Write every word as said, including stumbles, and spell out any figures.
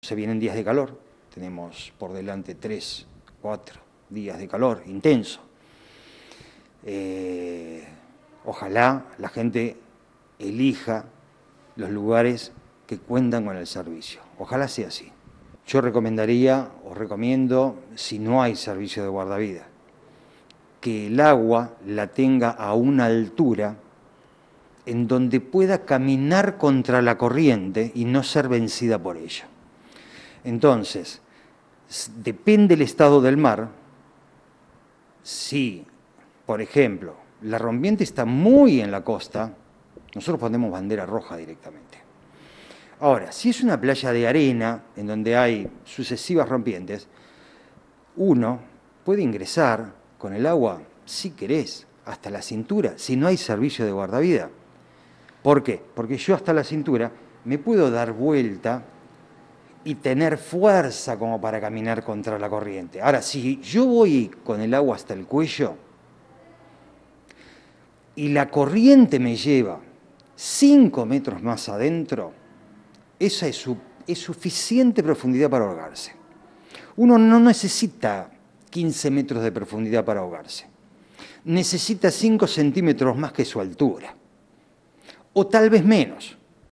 Se vienen días de calor, tenemos por delante tres, cuatro días de calor intenso. Eh, ojalá la gente elija los lugares que cuentan con el servicio. Ojalá sea así. Yo recomendaría, o recomiendo, si no hay servicio de guardavidas, que el agua la tenga a una altura en donde pueda caminar contra la corriente y no ser vencida por ella. Entonces, depende del estado del mar. Si, por ejemplo, la rompiente está muy en la costa, nosotros ponemos bandera roja directamente. Ahora, si es una playa de arena, en donde hay sucesivas rompientes, uno puede ingresar con el agua, si querés, hasta la cintura, si no hay servicio de guardavidas. ¿Por qué? Porque yo hasta la cintura me puedo dar vuelta y tener fuerza como para caminar contra la corriente. Ahora, si yo voy con el agua hasta el cuello y la corriente me lleva cinco metros más adentro, esa es, su, es suficiente profundidad para ahogarse. Uno no necesita quince metros de profundidad para ahogarse. Necesita cinco centímetros más que su altura. O tal vez menos.